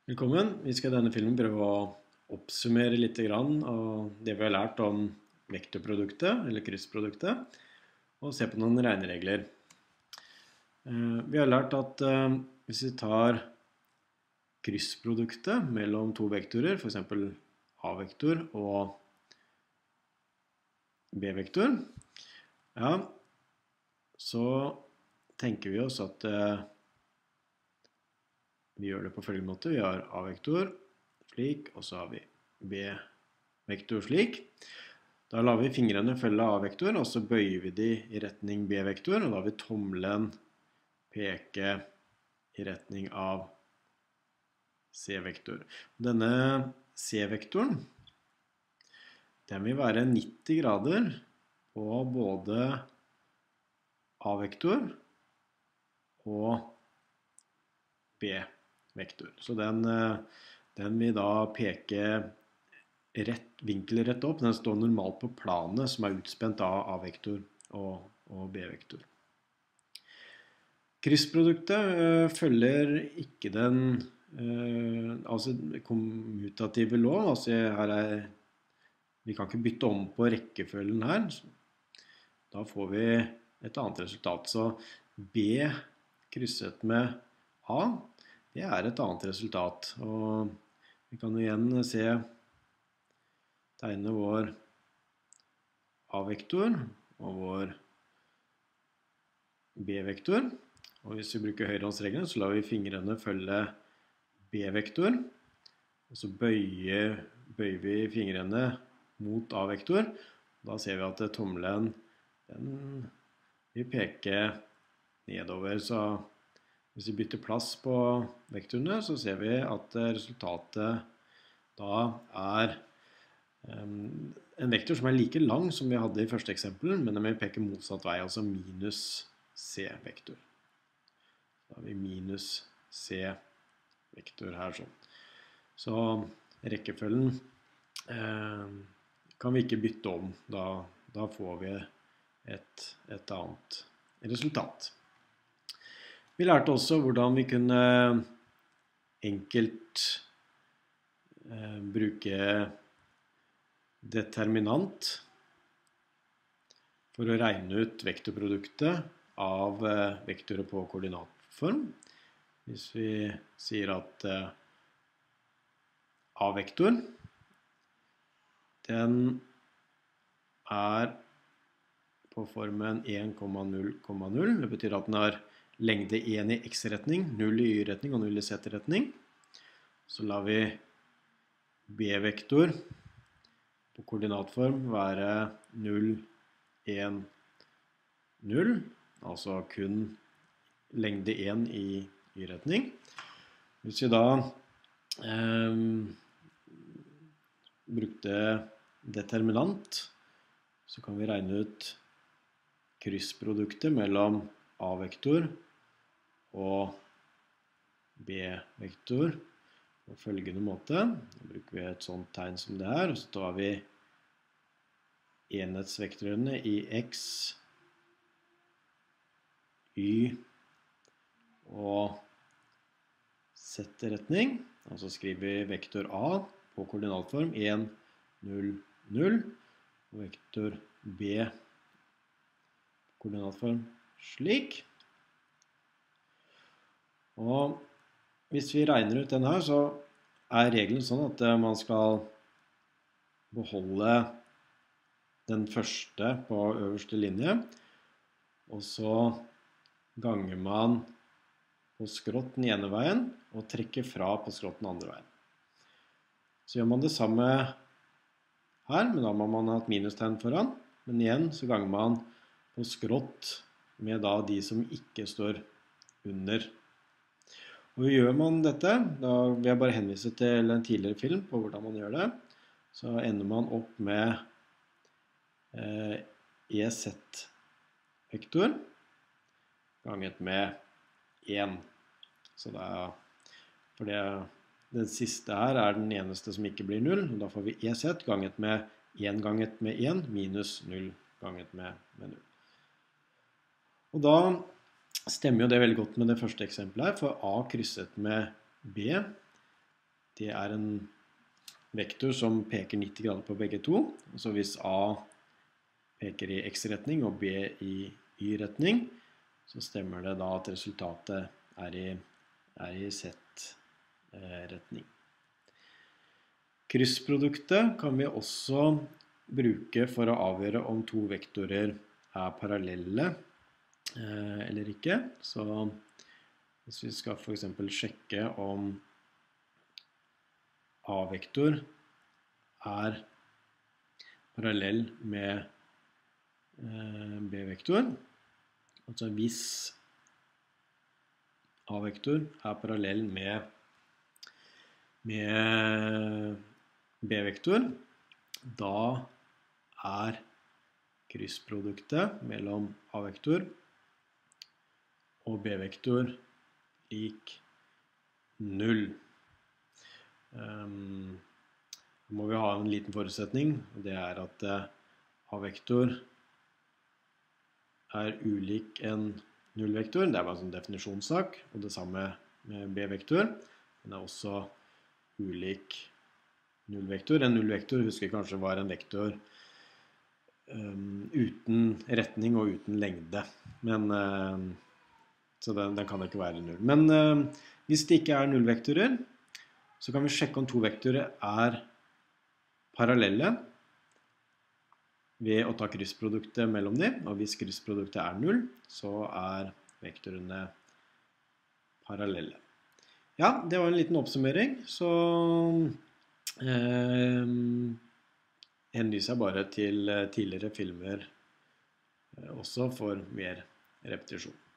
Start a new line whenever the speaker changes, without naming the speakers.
Velkommen. Vi skal i denne filmen prøve å oppsummere litt grann av det vi har lært om vektorproduktet, eller kryssproduktet, og se på noen regneregler. Vi har lært at hvis vi tar kryssproduktet mellom to vektorer, for eksempel A-vektor og B-vektor, ja, så tenker vi oss at vi gjør det på følgende måte. Vi har A-vektor slik, og så har vi B-vektor slik. Da lar vi fingrene følge A-vektor, og så bøyer vi de i retning B-vektor, og da vil tommelen peke i retning av C-vektor. Denne C-vektoren, den vil være 90 grader på både A-vektor og B-vektor. Så den vil da peke vinkelrett opp. Den står normalt på planet som er utspent av A-vektor og B-vektor. Kryssproduktet følger ikke den kommutative lov. Vi kan ikke bytte om på rekkefølgen her. Da får vi et annet resultat. Så B krysset med A, det er et annet resultat. Og vi kan igjen tegne vår A-vektor og vår B-vektor. Og hvis vi bruker høyrehåndsregelen, så lar vi fingrene følge B-vektor. Og så bøyer vi fingrene mot A-vektor. Da ser vi at tommelen vil peke nedover. Så hvis vi bytter plass på vektorene, så ser vi at resultatet da er en vektor som er like lang som vi hadde i første eksempel, men den vil peke motsatt vei, altså minus C-vektor. Da har vi minus C-vektor her sånn. Så rekkefølgen kan vi ikke bytte om. Da får vi et annet resultat. Vi lærte også hvordan vi kunne enkelt bruke determinant for å regne ut vektorproduktet av vektorer på koordinatform. Hvis vi sier at A-vektor, den er på formen 1,0,0. Det betyr at den har lengde 1 i x-retning, 0 i y-retning og 0 i z-retning. Så lar vi B-vektor på koordinatform være 0, 1, 0, altså kun lengde 1 i y-retning. Hvis vi da brukte determinant, så kan vi regne ut kryssproduktet mellom A-vektor og B-vektor på følgende måte. Da bruker vi et sånt tegn som det her, og så tar vi enhetsvektorene i x, y og z-retning. Og så skriver vi vektor A på koordinatform 1, 0, 0, og vektor B på koordinatform slik. Og hvis vi regner ut denne her, så er regelen sånn at man skal beholde den første på øverste linje, og så ganger man på skrått den ene veien, og trekker fra på skrått den andre veien. Så gjør man det samme her, men da må man ha et minustegn foran, men igjen så ganger man på skrått med da de som ikke står under. Og gjør man dette, da vil jeg bare henvise til en tidligere film på hvordan man gjør det, så ender man opp med EZ-vektor ganget med 1. Så den siste her er den eneste som ikke blir 0, og da får vi EZ ganget med 1 minus 0 ganget med 0. Og da stemmer jo det veldig godt med det første eksempelet her, for A krysset med B, det er en vektor som peker 90 grader på begge to. Så hvis A peker i X-retning og B i Y-retning, så stemmer det da at resultatet er i Z-retning. Kryssproduktet kan vi også bruke for å avgjøre om to vektorer er parallelle eller ikke. Så hvis vi skal for eksempel sjekke om A-vektor er parallell med B-vektor, altså hvis A-vektor er parallell med B-vektor, da er kryssproduktet mellom A-vektor og B-vektor lik 0. Må vi ha en liten forutsetning, og det er at A-vektor er ulik en nullvektor. Det er bare en sånn definisjonssak, og det samme med B-vektor. Den er også ulik nullvektor. En nullvektor husker kanskje var en vektor uten retning og uten lengde. Men, så den kan ikke være null. Men hvis det ikke er nullvektorer, så kan vi sjekke om to vektorer er parallelle ved å ta kryssproduktet mellom dem. Og hvis kryssproduktet er 0, så er vektorene parallelle. Ja, det var en liten oppsummering. Så henviser jeg bare til tidligere filmer også for mer repetisjon.